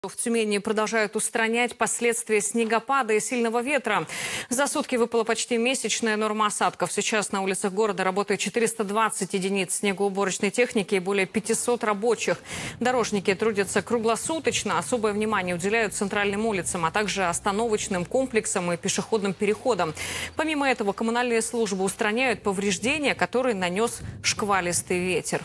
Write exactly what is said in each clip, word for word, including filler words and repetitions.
В Тюмени продолжают устранять последствия снегопада и сильного ветра. За сутки выпала почти месячная норма осадков. Сейчас на улицах города работает четыреста двадцать единиц снегоуборочной техники и более пятисот рабочих. Дорожники трудятся круглосуточно. Особое внимание уделяют центральным улицам, а также остановочным комплексам и пешеходным переходам. Помимо этого, коммунальные службы устраняют повреждения, которые нанес шквалистый ветер.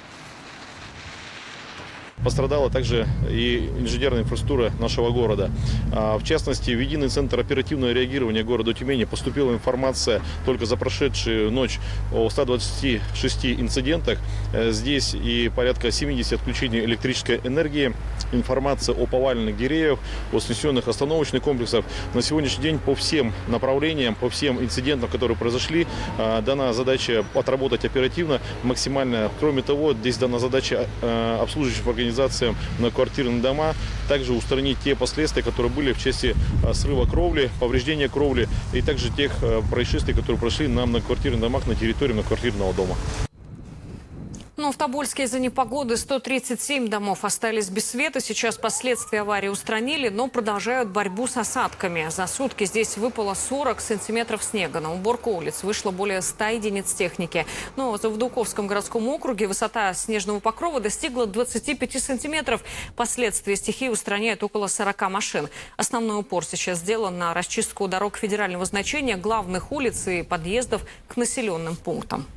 Пострадала также и инженерная инфраструктура нашего города. В частности, в единый центр оперативного реагирования города Тюмени поступила информация только за прошедшую ночь о ста двадцати шести инцидентах. Здесь и порядка семидесяти отключений электрической энергии, информация о поваленных деревьях, о снесенных остановочных комплексах. На сегодняшний день по всем направлениям, по всем инцидентам, которые произошли, дана задача отработать оперативно, максимально. Кроме того, здесь дана задача обслуживающим организациям на квартирные дома также устранить те последствия, которые были в части срыва кровли, повреждения кровли и также тех происшествий, которые прошли нам на квартирных домах на территории многоквартирного дома. Но в Тобольске из-за непогоды сто тридцать семь домов остались без света. Сейчас последствия аварии устранили, но продолжают борьбу с осадками. За сутки здесь выпало сорок сантиметров снега. На уборку улиц вышло более ста единиц техники. Но в Заводоуковском городском округе высота снежного покрова достигла двадцати пяти сантиметров. Последствия стихии устраняют около сорока машин. Основной упор сейчас сделан на расчистку дорог федерального значения, главных улиц и подъездов к населенным пунктам.